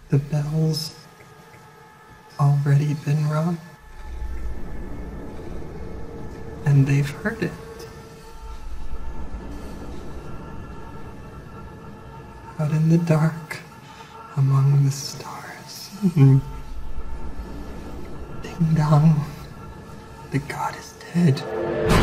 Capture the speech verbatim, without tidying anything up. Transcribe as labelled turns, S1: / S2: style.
S1: The bell's already been rung, and they've heard it. Out in the dark, among the stars. Ding dong, the god is dead.